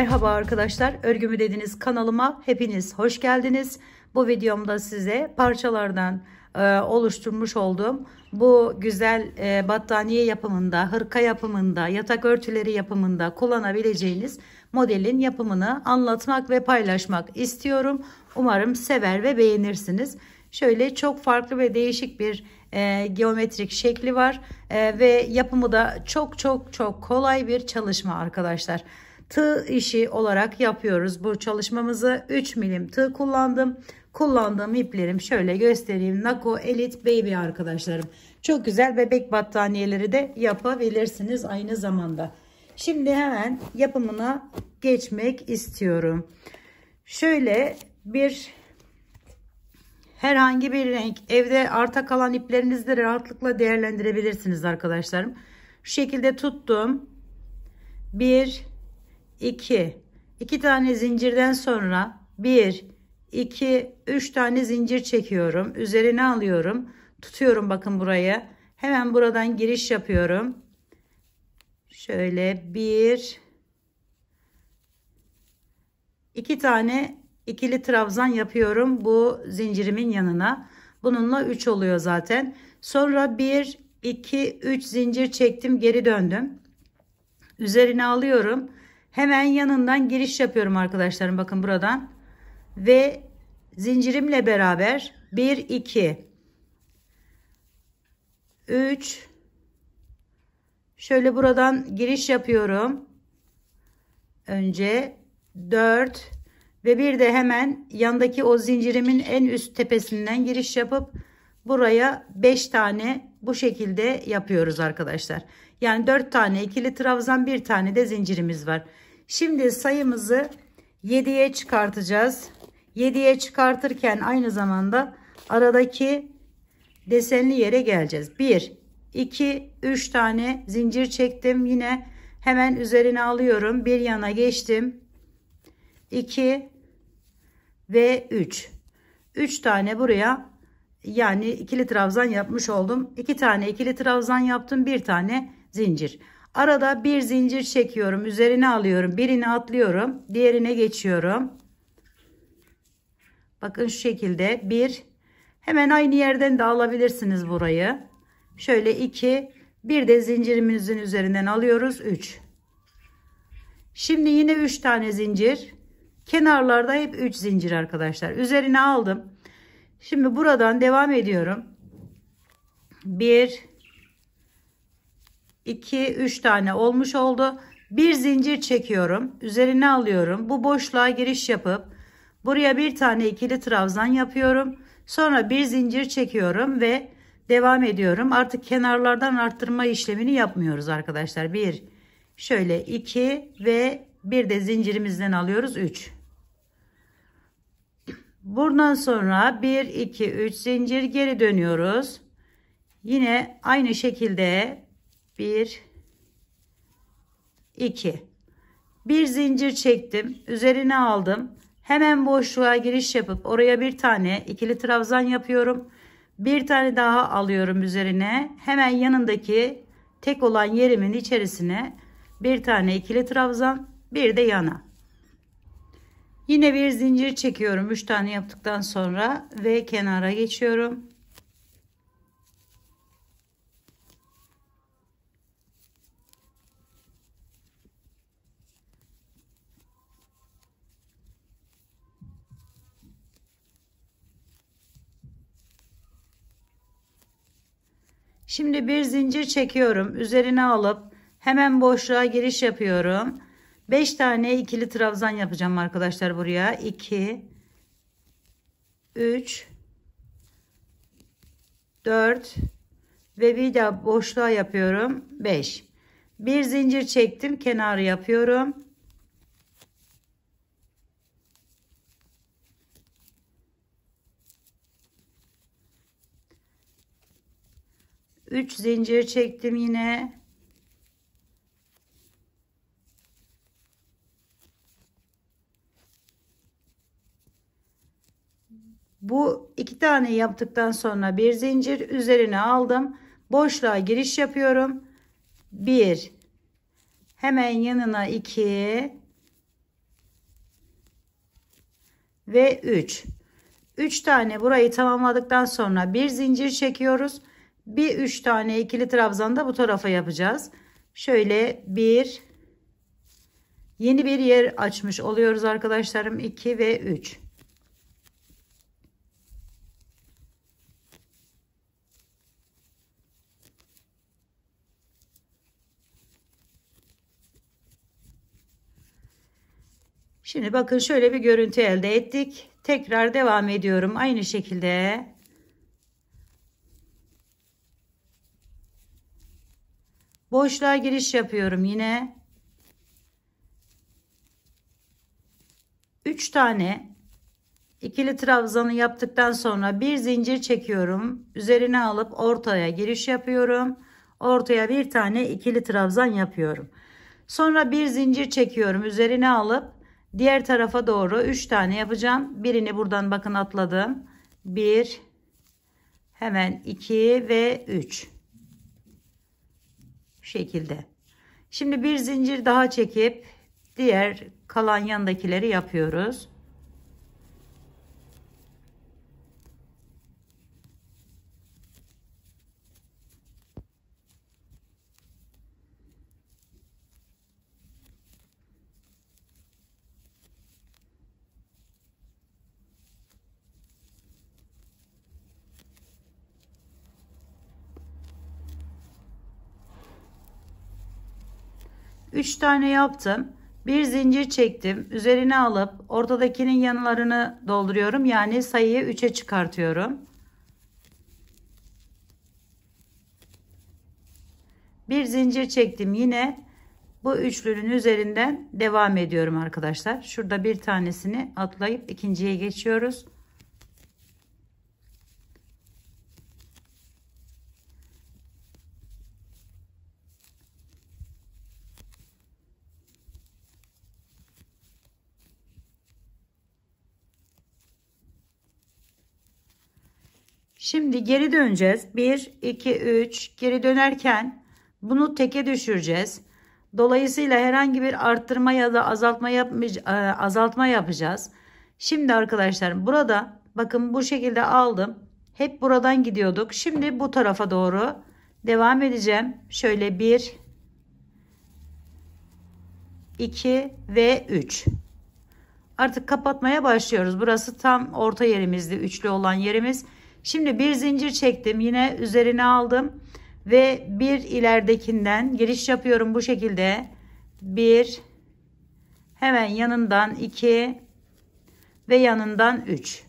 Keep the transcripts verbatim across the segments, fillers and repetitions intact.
Merhaba arkadaşlar, örgümü dediniz kanalıma hepiniz hoş geldiniz. Bu videomda size parçalardan e, oluşturmuş olduğum bu güzel e, battaniye yapımında, hırka yapımında, yatak örtüleri yapımında kullanabileceğiniz modelin yapımını anlatmak ve paylaşmak istiyorum. Umarım sever ve beğenirsiniz. Şöyle çok farklı ve değişik bir e, geometrik şekli var e, ve yapımı da çok çok çok kolay bir çalışma arkadaşlar. Tığ işi olarak yapıyoruz bu çalışmamızı. üç milim tığ kullandım. Kullandığım iplerim şöyle göstereyim. Nako Elite Baby arkadaşlarım. Çok güzel bebek battaniyeleri de yapabilirsiniz aynı zamanda. Şimdi hemen yapımına geçmek istiyorum. Şöyle bir herhangi bir renk, evde arta kalan iplerinizi de rahatlıkla değerlendirebilirsiniz arkadaşlarım. Şu şekilde tuttum. bir iki iki tane zincirden sonra bir iki üç tane zincir çekiyorum, üzerine alıyorum, tutuyorum. Bakın buraya hemen buradan giriş yapıyorum. Şöyle bir iki tane ikili trabzan yapıyorum bu zincirimin yanına. Bununla üç oluyor zaten. Sonra bir iki üç zincir çektim, geri döndüm, üzerine alıyorum. Hemen yanından giriş yapıyorum arkadaşlarım. Bakın buradan ve zincirimle beraber bir iki üç şöyle buradan giriş yapıyorum. Önce dört ve bir de hemen yandaki o zincirimin en üst tepesinden giriş yapıp buraya beş tane bu şekilde yapıyoruz arkadaşlar. Yani dört tane ikili trabzan, bir tane de zincirimiz var. Şimdi sayımızı yediye çıkartacağız. yediye çıkartırken aynı zamanda aradaki desenli yere geleceğiz. bir iki üç tane zincir çektim. Yine hemen üzerine alıyorum. Bir yana geçtim. iki ve üç. üç tane buraya, yani ikili trabzan yapmış oldum. iki tane ikili trabzan yaptım. Bir tane zincir. Arada bir zincir çekiyorum. Üzerine alıyorum. Birini atlıyorum. Diğerine geçiyorum. Bakın şu şekilde bir. Hemen aynı yerden de alabilirsiniz burayı. Şöyle iki. Bir de zincirimizin üzerinden alıyoruz. üç. Şimdi yine üç tane zincir. Kenarlarda hep üç zincir arkadaşlar. Üzerine aldım. Şimdi buradan devam ediyorum. bir iki üç tane olmuş oldu. Bir zincir çekiyorum. Üzerine alıyorum. Bu boşluğa giriş yapıp buraya bir tane ikili trabzan yapıyorum. Sonra bir zincir çekiyorum ve devam ediyorum. Artık kenarlardan arttırma işlemini yapmıyoruz arkadaşlar. bir şöyle iki ve bir de zincirimizden alıyoruz. üç. Buradan sonra bir iki üç zincir, geri dönüyoruz. Yine aynı şekilde bir iki bir zincir çektim, üzerine aldım. Hemen boşluğa giriş yapıp oraya bir tane ikili trabzan yapıyorum. Bir tane daha alıyorum üzerine. Hemen yanındaki tek olan yerimin içerisine bir tane ikili trabzan, bir de yana. Yine bir zincir çekiyorum üç tane yaptıktan sonra ve kenara geçiyorum. Şimdi bir zincir çekiyorum, üzerine alıp hemen boşluğa giriş yapıyorum. beş tane ikili trabzan yapacağım arkadaşlar buraya. iki üç dört ve bir daha boşluğa yapıyorum. beş. Bir zincir çektim, kenarı yapıyorum. üç zincir çektim yine. Bu iki tane yaptıktan sonra bir zincir, üzerine aldım. Boşluğa giriş yapıyorum. bir, hemen yanına iki, ve üç. üç tane burayı tamamladıktan sonra bir zincir çekiyoruz. Bir üç tane ikili trabzan da bu tarafa yapacağız. Şöyle bir, yeni bir yer açmış oluyoruz arkadaşlarım. iki ve üç. Şimdi bakın şöyle bir görüntü elde ettik. Tekrar devam ediyorum aynı şekilde. Boşluğa giriş yapıyorum yine. üç tane ikili trabzanı yaptıktan sonra bir zincir çekiyorum. Üzerine alıp ortaya giriş yapıyorum. Ortaya bir tane ikili trabzan yapıyorum. Sonra bir zincir çekiyorum. Üzerine alıp diğer tarafa doğru üç tane yapacağım. Birini buradan bakın atladım. bir, hemen iki ve üç. Bu şekilde. Şimdi bir zincir daha çekip diğer kalan yandakileri yapıyoruz. üç tane yaptım. Bir zincir çektim. Üzerine alıp ortadakinin yanlarını dolduruyorum. Yani sayıyı üçe çıkartıyorum. Bir zincir çektim. Yine bu üçlünün üzerinden devam ediyorum arkadaşlar. Şurada bir tanesini atlayıp ikinciye geçiyoruz. Şimdi geri döneceğiz. bir, iki, üç. Geri dönerken bunu teke düşüreceğiz. Dolayısıyla herhangi bir arttırma ya da azaltma yapmayacağız, azaltma yapacağız. Şimdi arkadaşlar burada bakın bu şekilde aldım. Hep buradan gidiyorduk. Şimdi bu tarafa doğru devam edeceğim. Şöyle bir, iki ve üç. Artık kapatmaya başlıyoruz. Burası tam orta yerimizdi. Üçlü olan yerimiz. Şimdi bir zincir çektim. Yine üzerine aldım. Ve bir ileridekinden giriş yapıyorum bu şekilde. bir, hemen yanından iki ve yanından üç.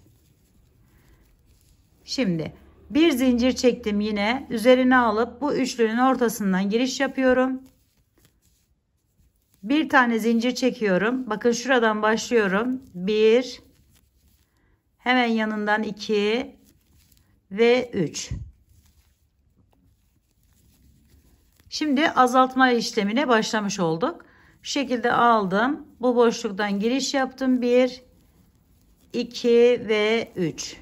Şimdi bir zincir çektim yine. Üzerine alıp bu üçlünün ortasından giriş yapıyorum. Bir tane zincir çekiyorum. Bakın şuradan başlıyorum. bir, hemen yanından iki ve üç. Şimdi azaltma işlemine başlamış olduk. Şu şekilde aldım. Bu boşluktan giriş yaptım. bir, iki ve üç.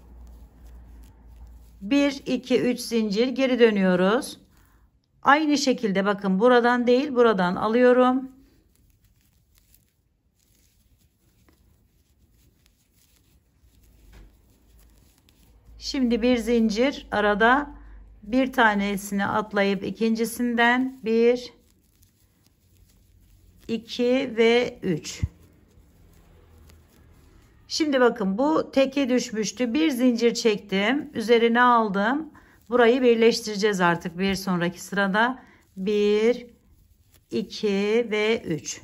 bir, iki, üç zincir geri dönüyoruz. Aynı şekilde bakın buradan değil buradan alıyorum. Şimdi bir zincir arada bir tanesini atlayıp ikincisinden bir, iki ve üç. Şimdi bakın bu teke düşmüştü. Bir zincir çektim. Üzerine aldım. Burayı birleştireceğiz artık bir sonraki sırada. bir, iki ve üç.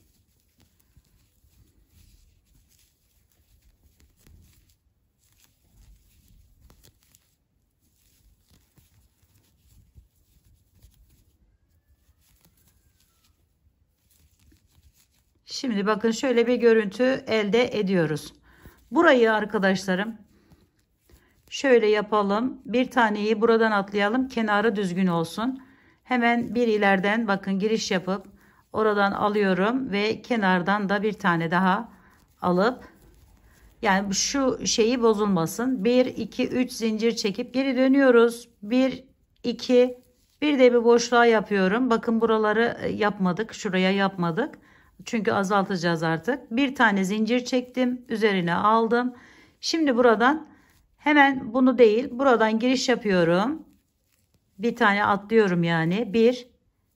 Şimdi bakın şöyle bir görüntü elde ediyoruz. Burayı arkadaşlarım şöyle yapalım. Bir taneyi buradan atlayalım. Kenarı düzgün olsun. Hemen bir ileriden bakın giriş yapıp oradan alıyorum ve kenardan da bir tane daha alıp yani şu şeyi bozulmasın. bir, iki, üç zincir çekip geri dönüyoruz. bir, iki, bir de bir boşluğa yapıyorum. Bakın buraları yapmadık. Şuraya yapmadık. Çünkü azaltacağız artık. Bir tane zincir çektim. Üzerine aldım. Şimdi buradan hemen bunu değil, buradan giriş yapıyorum. Bir tane atlıyorum yani. bir,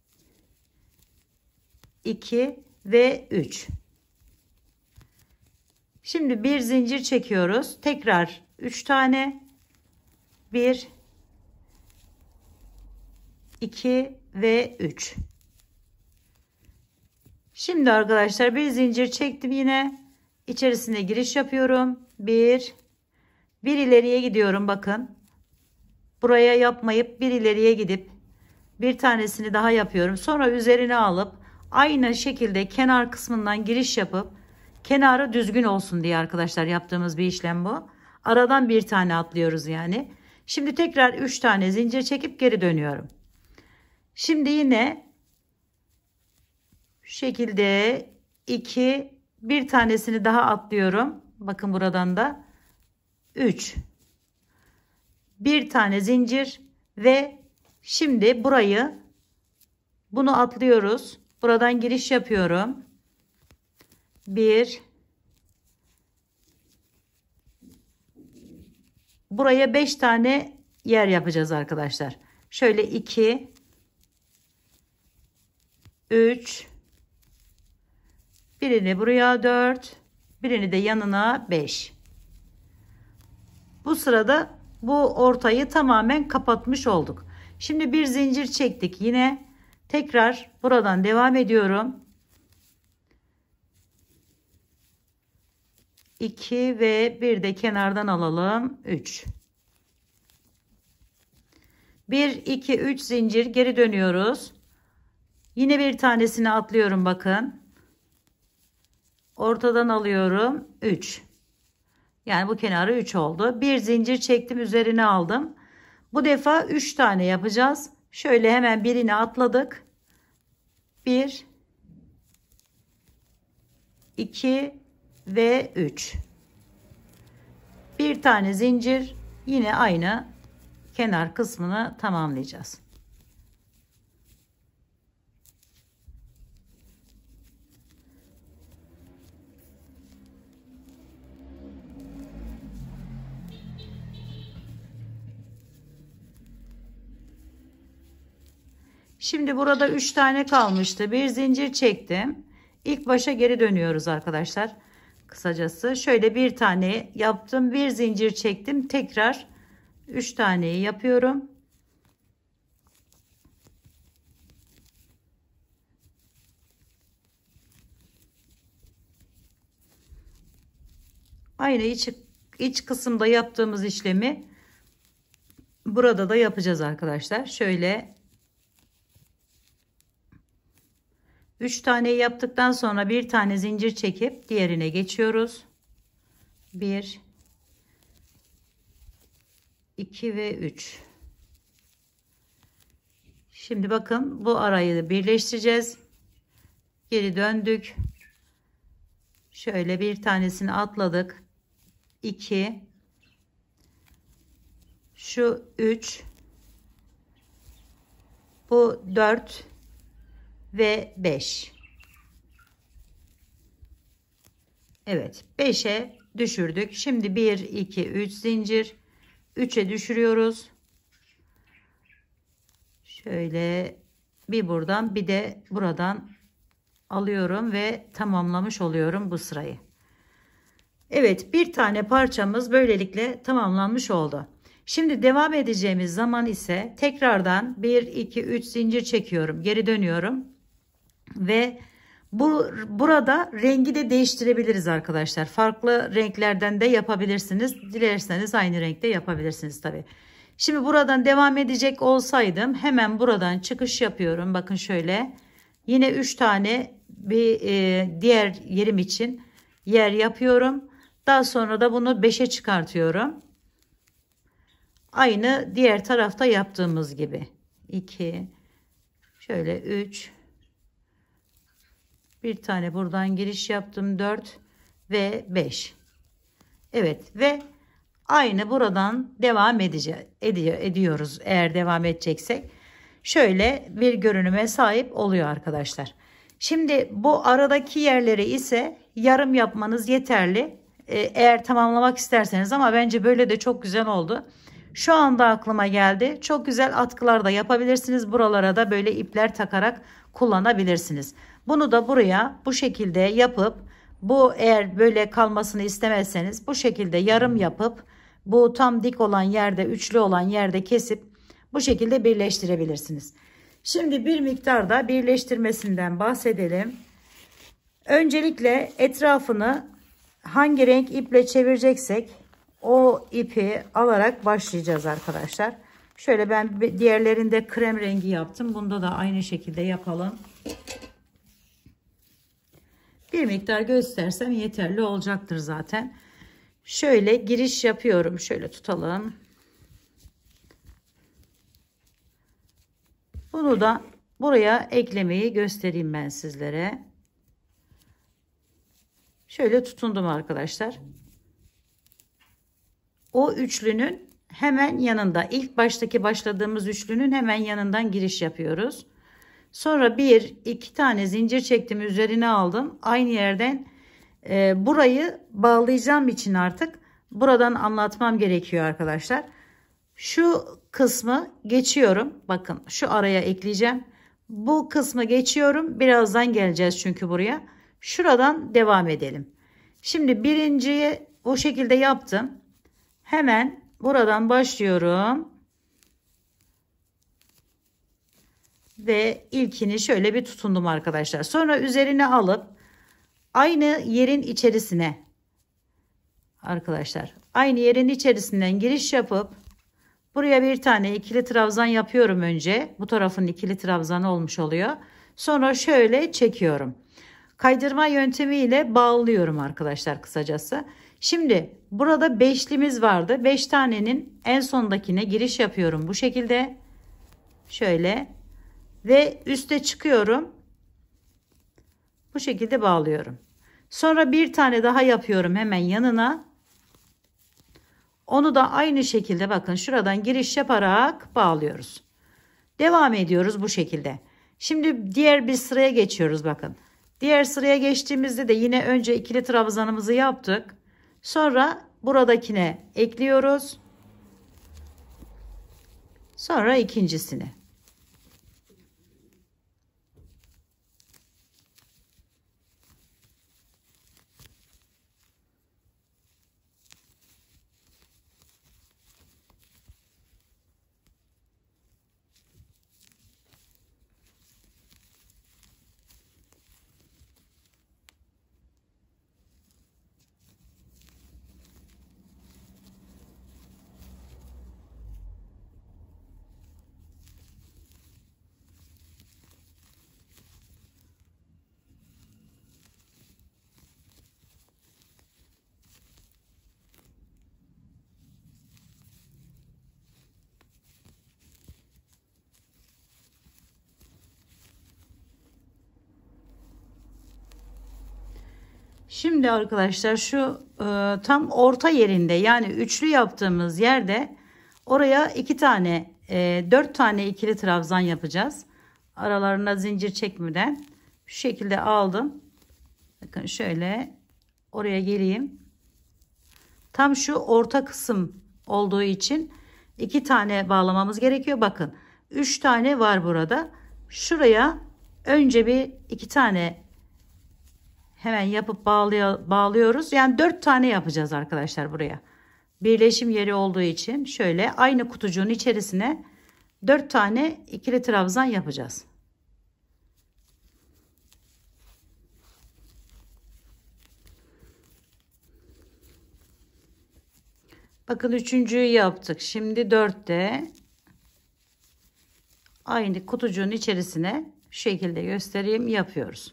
iki ve üç. Şimdi bir zincir çekiyoruz. Tekrar üç tane. bir, iki ve üç. Şimdi arkadaşlar bir zincir çektim yine. İçerisine giriş yapıyorum. bir, bir ileriye gidiyorum bakın. Buraya yapmayıp bir ileriye gidip bir tanesini daha yapıyorum. Sonra üzerine alıp aynı şekilde kenar kısmından giriş yapıp kenarı düzgün olsun diye arkadaşlar yaptığımız bir işlem bu. Aradan bir tane atlıyoruz yani. Şimdi tekrar üç tane zincir çekip geri dönüyorum. Şimdi yine şu şekilde iki, bir tanesini daha atlıyorum. Bakın buradan da üç. Bir tane zincir ve şimdi burayı bunu atlıyoruz. Buradan giriş yapıyorum. bir, buraya beş tane yer yapacağız arkadaşlar. Şöyle iki, üç, birini buraya dört, birini de yanına beş. Bu sırada bu ortayı tamamen kapatmış olduk. Şimdi bir zincir çektik. Yine tekrar buradan devam ediyorum. iki ve bir de kenardan alalım. üç. bir, iki, üç zincir geri dönüyoruz. Yine bir tanesini atlıyorum bakın. Ortadan alıyorum. üç. Yani bu kenarı üç oldu. Bir zincir çektim, üzerine aldım. Bu defa üç tane yapacağız. Şöyle hemen birini atladık. bir, iki ve üç. Bir tane zincir, yine aynı kenar kısmını tamamlayacağız. Şimdi burada üç tane kalmıştı. Bir zincir çektim. İlk başa geri dönüyoruz arkadaşlar. Kısacası şöyle bir tane yaptım. Bir zincir çektim. Tekrar üç taneyi yapıyorum. Aynı iç, iç kısımda yaptığımız işlemi burada da yapacağız arkadaşlar. Şöyle üç tane yaptıktan sonra bir tane zincir çekip diğerine geçiyoruz. bir, iki ve üç. Şimdi bakın bu arayı birleştireceğiz. Geri döndük. Şöyle bir tanesini atladık. iki, şu üç, bu dört ve beş. Evet, beşe düşürdük. Şimdi bir, iki, üç zincir, üçe düşürüyoruz. Şöyle bir buradan bir de buradan alıyorum ve tamamlamış oluyorum bu sırayı. Evet, bir tane parçamız böylelikle tamamlanmış oldu. Şimdi devam edeceğimiz zaman ise tekrardan bir, iki, üç zincir çekiyorum. Geri dönüyorum. Ve bu burada rengi de değiştirebiliriz arkadaşlar. Farklı renklerden de yapabilirsiniz. Dilerseniz aynı renkte yapabilirsiniz tabi. Şimdi buradan devam edecek olsaydım hemen buradan çıkış yapıyorum. Bakın şöyle. Yine üç tane bir e, diğer yerim için yer yapıyorum. Daha sonra da bunu beşe çıkartıyorum. Aynı diğer tarafta yaptığımız gibi. iki, şöyle üç, bir tane buradan giriş yaptım. dört ve beş. Evet ve aynı buradan devam edeceğiz, ediyoruz eğer devam edeceksek. Şöyle bir görünüme sahip oluyor arkadaşlar. Şimdi bu aradaki yerleri ise yarım yapmanız yeterli. Ee, eğer tamamlamak isterseniz, ama bence böyle de çok güzel oldu. Şu anda aklıma geldi. Çok güzel atkılar da yapabilirsiniz. Buralara da böyle ipler takarak kullanabilirsiniz. Bunu da buraya bu şekilde yapıp, bu eğer böyle kalmasını istemezseniz bu şekilde yarım yapıp, bu tam dik olan yerde, üçlü olan yerde kesip bu şekilde birleştirebilirsiniz. Şimdi bir miktar da birleştirmesinden bahsedelim. Öncelikle etrafını hangi renk iple çevireceksek o ipi alarak başlayacağız arkadaşlar. Şöyle ben diğerlerinde krem rengi yaptım. Bunda da aynı şekilde yapalım. Bir miktar göstersem yeterli olacaktır zaten. Şöyle giriş yapıyorum. Şöyle tutalım. Bunu da buraya eklemeyi göstereyim ben sizlere. Şöyle tutundum arkadaşlar. O üçlünün hemen yanında, ilk baştaki başladığımız üçlünün hemen yanından giriş yapıyoruz. Sonra bir iki tane zincir çektim, üzerine aldım. Aynı yerden e, burayı bağlayacağım için artık buradan anlatmam gerekiyor arkadaşlar. Şu kısmı geçiyorum. Bakın şu araya ekleyeceğim. Bu kısmı geçiyorum. Birazdan geleceğiz çünkü buraya. Şuradan devam edelim. Şimdi birinciyi o şekilde yaptım. Hemen buradan başlıyorum. Ve ilkini şöyle bir tutundum arkadaşlar. Sonra üzerine alıp aynı yerin içerisine arkadaşlar, aynı yerin içerisinden giriş yapıp buraya bir tane ikili trabzan yapıyorum önce. Bu tarafın ikili trabzanı olmuş oluyor. Sonra şöyle çekiyorum. Kaydırma yöntemiyle bağlıyorum arkadaşlar kısacası. Şimdi burada beşlimiz vardı. beş tanenin en sondakine giriş yapıyorum bu şekilde. Şöyle ve üste çıkıyorum. Bu şekilde bağlıyorum. Sonra bir tane daha yapıyorum hemen yanına. Onu da aynı şekilde bakın şuradan giriş yaparak bağlıyoruz. Devam ediyoruz bu şekilde. Şimdi diğer bir sıraya geçiyoruz bakın. Diğer sıraya geçtiğimizde de yine önce ikili trabzanımızı yaptık. Sonra buradakine ekliyoruz. Sonra ikincisini. Şimdi arkadaşlar şu e, tam orta yerinde, yani üçlü yaptığımız yerde oraya iki tane e, dört tane ikili trabzan yapacağız. Aralarına zincir çekmeden şu şekilde aldım. Bakın şöyle oraya geleyim. Tam şu orta kısım olduğu için iki tane bağlamamız gerekiyor. Bakın üç tane var burada. Şuraya önce bir iki tane hemen yapıp bağlıyor, bağlıyoruz. Yani dört tane yapacağız arkadaşlar buraya. Birleşim yeri olduğu için şöyle aynı kutucuğun içerisine dört tane ikili trabzan yapacağız. Bakın üçüncüyü yaptık. Şimdi dörtte aynı kutucuğun içerisine şu şekilde göstereyim, yapıyoruz.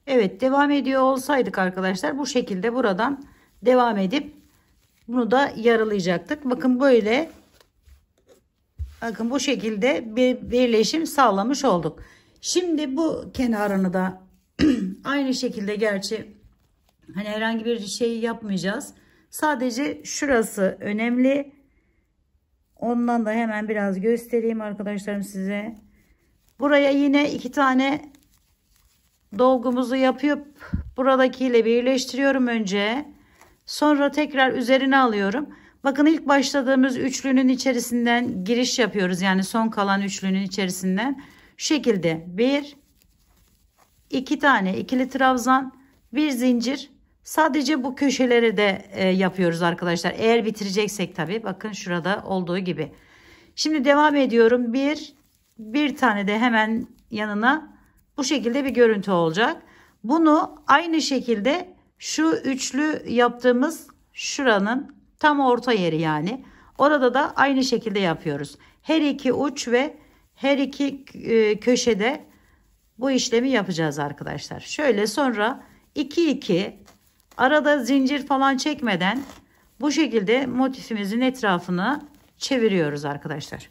Evet, devam ediyor olsaydık arkadaşlar bu şekilde buradan devam edip bunu da yaralayacaktık. Bakın böyle, bakın bu şekilde bir birleşim sağlamış olduk. Şimdi bu kenarını da aynı şekilde, gerçi hani herhangi bir şey yapmayacağız. Sadece şurası önemli. Ondan da hemen biraz göstereyim arkadaşlarım size. Buraya yine iki tane dolgumuzu yapıp buradakiyle birleştiriyorum önce. Sonra tekrar üzerine alıyorum. Bakın ilk başladığımız üçlünün içerisinden giriş yapıyoruz. Yani son kalan üçlünün içerisinden. Şu şekilde bir, iki tane ikili trabzan, bir zincir. Sadece bu köşeleri de e, yapıyoruz arkadaşlar. Eğer bitireceksek tabii. Bakın şurada olduğu gibi. Şimdi devam ediyorum. Bir, bir tane de hemen yanına bu şekilde bir görüntü olacak. Bunu aynı şekilde şu üçlü yaptığımız şuranın tam orta yeri, yani orada da aynı şekilde yapıyoruz. Her iki uç ve her iki e, köşede bu işlemi yapacağız arkadaşlar. Şöyle sonra iki iki arada zincir falan çekmeden bu şekilde motifimizin etrafını çeviriyoruz arkadaşlar.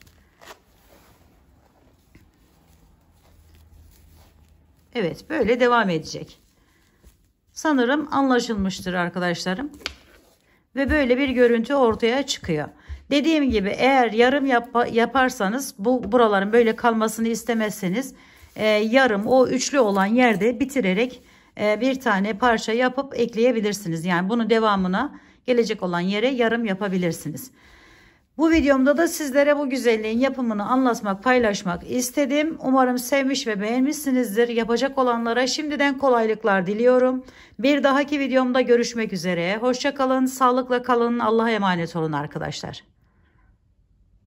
Evet, böyle devam edecek. Sanırım anlaşılmıştır arkadaşlarım. Ve böyle bir görüntü ortaya çıkıyor. Dediğim gibi eğer yarım yap yaparsanız, bu buraların böyle kalmasını istemezseniz e, yarım o üçlü olan yerde bitirerek e, bir tane parça yapıp ekleyebilirsiniz. Yani bunu devamına gelecek olan yere yarım yapabilirsiniz. Bu videomda da sizlere bu güzelliğin yapımını anlatmak, paylaşmak istedim. Umarım sevmiş ve beğenmişsinizdir. Yapacak olanlara şimdiden kolaylıklar diliyorum. Bir dahaki videomda görüşmek üzere. Hoşça kalın, sağlıkla kalın. Allah'a emanet olun arkadaşlar.